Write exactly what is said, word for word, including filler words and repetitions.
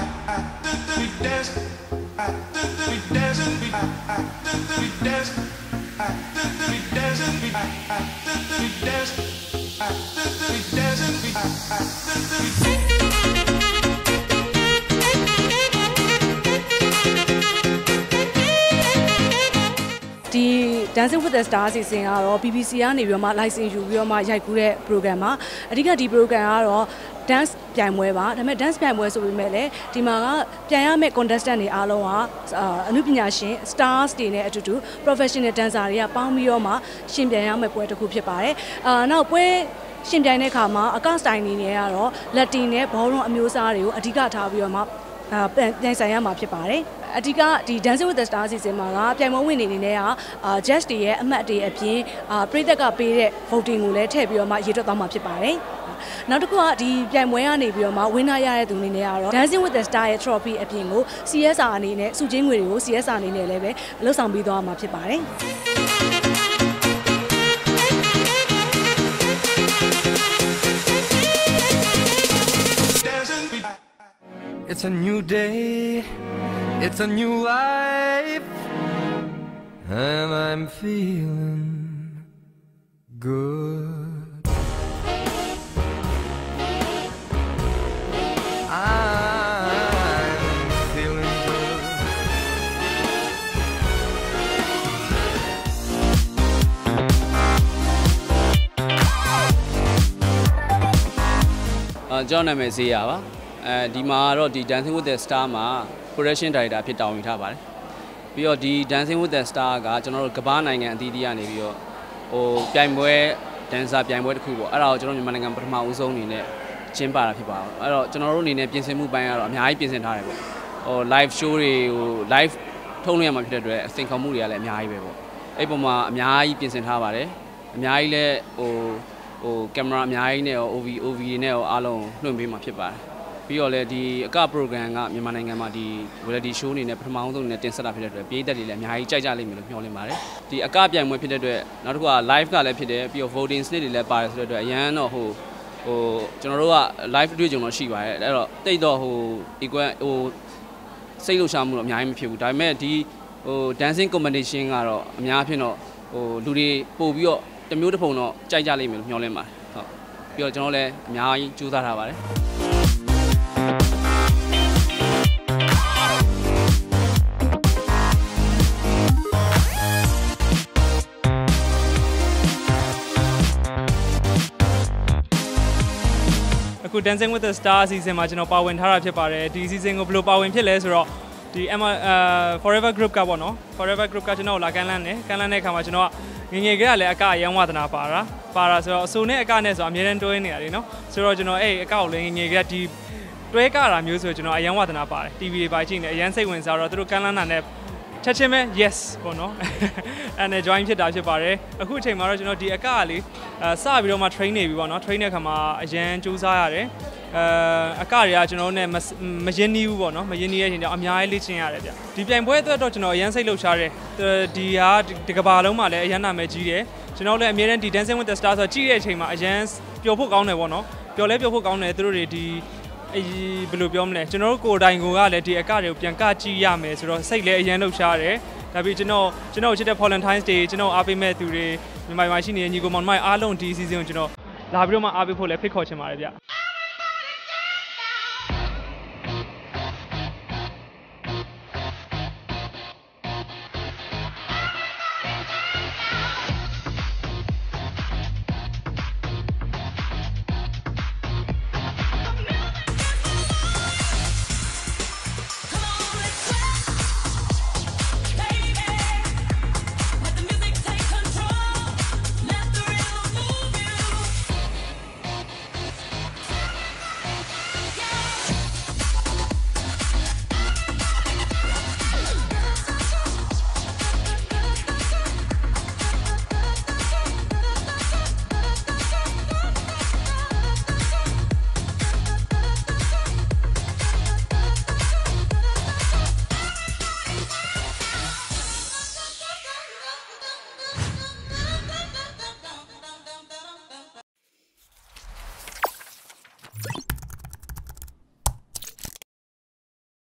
Dancing with the Stars အစီအစဉ်ကတော့ B B C ကနေပြီးတော့မှ license ယူပြီးတော့မှရိုက်ကူးတဲ့ program မှာအဓိကဒီ program ကတော့ dance ပြိုင်ပွဲပါဒါပေမဲ့ dance ပြိုင်ပွဲဆိုပေမဲ့လည်းဒီမှာကပြိုင်ရမယ့် contestant တွေအားလုံးကအနုပညာရှင် stars တွေနဲ့အတူတူ professional dancer တွေကပေါင်းပြီးတော့မှရှင်ပြိုင်ရမယ့်ပွဲတစ်ခုဖြစ်ပါတယ်အာနောက်ပွဲရှင်ပြိုင်တဲ့အခါမှာအက style နေနေကတော့ Latin နဲ့ ballroom အမျိုးအစားတွေကိုအဓိကထားပြီးတော့မှပြိုင်ဆိုင်ရမှာဖြစ်ပါတယ်အဓိကဒီ Dancing with the Stars အစီအစဉ်မှာကပြိုင်ပွဲဝင်နေနေနဲ့က judge တွေရဲ့အမှတ်တွေအပြင်ပရိသတ်ကပေးတဲ့ voting ကိုလည်းထည့်ပြီးတော့မှရေတွက်သွားမှာဖြစ်ပါတယ်နောက်တစ်ခုကဒီပြိုင်ပွဲကနေပြီးတော့မှ winner ရတဲ့သူအနေနဲ့ကတော့ Dancing with the Stars ရဲ့ trophy အပြင်ကို C S R အနေနဲ့စုချင်းငွေတွေကို C S R အနေနဲ့လည်းပဲလှုပ်ဆောင်ပေးသွားမှာဖြစ်ပါတယ် It's a new day, it's a new life, and I'm feeling good. I'm feeling good. Uh, John name is Zia. အဲဒီမှာတော့ဒီ Dancing with the Star မှာ production director ဖြစ်တောင်းယူထားပါတယ်ပြီးတော့ဒီ Dancing with the Star ကကျွန်တော်တို့ကမ္ဘာနိုင်ငံအသီးသီးကနေပြီးတော့ဟိုပြိုင်ပွဲ dancer ပြိုင်ပွဲတစ်ခုပေါ့အဲ့ဒါကိုကျွန်တော်မြန်မာနိုင်ငံပထမဦးဆုံးအနေနဲ့ကျင်းပတာဖြစ်ပါတယ်အဲ့တော့ကျွန်တော်တို့အနေနဲ့ပြင်ဆင်မှုပိုင်းကတော့အများကြီးပြင်ဆင်ထားတယ်ပေါ့ဟို live show တွေဟို live ထုတ်လွှင့်ရမှာဖြစ်တဲ့အတွက်အသင်ခေါ်မှုတွေကလည်းအများကြီးပဲပေါ့အဲ့ပုံမှာအများကြီးပြင်ဆင်ထားပါတယ်အများကြီးလည်းဟိုဟိုကင်မရာအများကြီးနဲ့ရော O V O V နဲ့ရောအားလုံးလွှင့်ပေးမှာဖြစ်ပါတယ်ပြီးတော့လည်းဒီအက program ကမြန်မာနိုင်ငံမှာဒီ reality show အနေနဲ့ပထမဆုံးအနေနဲ့တင်ဆက်တာဖြစ်တဲ့အတွက်ပြည်သက်တွေလည်းအများကြီးကြိုက်ကြလိမ့်မယ်လို့မျှော်လင့်ပါတယ်ဒီအကပြိုင်ပွဲဖြစ်တဲ့အတွက်နောက်တစ်ခုက live ကလည်းဖြစ်တယ်ပြီးတော့ voting slate တွေလည်းပါတယ်ဆိုတဲ့အတွက်အရန်တော့ဟိုဟိုကျွန်တော်တို့က live အတွေ့အကြုံတော့ရှိပါတယ်အဲ့တော့တိတ်တော့ဟို equal ဟိုစိတ်လှုပ်ရှားမှုတော့အများကြီးမဖြစ်ဘူးဒါပေမဲ့ဒီဟို dancing competition ကတော့အများအဖြစ်တော့ဟိုလူတွေပို့ပြီးတော့တမျိုးတစ်ပုံတော့ကြိုက်ကြလိမ့်မယ်လို့မျှော်လင့်ပါတယ်ဟုတ်ပြီးတော့ကျွန်တော်လည်းအများကြီးကြိုးစားထားပါတယ်အခု Dancing with the Stars အစီအစဉ်မှာကျွန်တော်ပါဝင်ထားတာဖြစ်ပါတယ်ဒီအစီအစဉ်ကိုဘယ်လိုပါဝင်ဖြစ်လဲဆိုတော့ဒီ Forever Group ကပေါ့နော် Forever Group ကကျွန်တော်လာကန်လန်းတယ်ကန်လန်းတဲ့အခါမှာကျွန်တော်ငငယ်ကလည်းအကအယံဝါသနာပါတာပါတာဆိုတော့အစိုးနဲ့အကနဲ့ဆိုအများတန်းတွဲနေတာလေနော်ဆိုတော့ကျွန်တော်အဲ့အကကိုလည်းငငယ်ကဒီတွဲကတာမျိုးဆိုကျွန်တော်အယံဝါသနာပါတယ် T V တွေပါကြည့်နေအယံစိတ်ဝင်စားတော့သူတို့ကန်လန်းတာနဲ့ချက်ချင်းပဲ yes ပေါ့နော်အဲ့နဲ့ join ဖြစ်တာဖြစ်ပါတယ်အခုအချိန်မှာတော့ကျွန်တော်ဒီအကကလေးအဲစပြီးတော့မှ train နေပြီပေါ့နော် train တဲ့ခါမှာအရန်စူးစမ်းရတယ်အဲအကတွေကကျွန်တော်တို့ ਨੇ မရင်းနှီးဘူးပေါ့နော်မရင်းနှီးတဲ့အချိန်ကျအများကြီးလေ့ကျင့်ရတယ်ဗျဒီပြိုင်ပွဲအတွက်တော့ကျွန်တော်အရန်စိတ်လှုပ်ရှားတယ်ဒီဟာဒီကဘာလုံးမှာလည်းအရန်နာမည်ကြီးတယ်ကျွန်တော်လည်းအမြဲတမ်းဒီ Dancing with the Stars ဆိုကြည့်တဲ့အချိန်မှာအရန်ပျော်ဖို့ကောင်းတယ်ပေါ့နော်ပျော်လဲပျော်ဖို့ကောင်းတယ်သူတို့တွေဒီအေးဘယ်လိုပြောမလဲကျွန်တော်တို့ကိုယ်တိုင်ကိုကလည်းဒီအကတွေကိုပြန်ကကြည့်ရမယ်ဆိုတော့စိတ်လည်းအရန်လှုပ်ရှားတယ်ဒါပြီးကျွန်တော်ကျွန်တော်ချစ်တဲ့ Valentine's Day ကျွန်တော်အားပေးမဲ့သူတွေမြန်မာမှာရှိနေတဲ့ညီကောင်မောင်မိုင်အားလုံးဒီ season ကိုကျွန်တော်လာပြီးတော့မှအားပေးဖို့လည်းဖိတ်ခေါ်ချင်ပါတယ်ဗျyou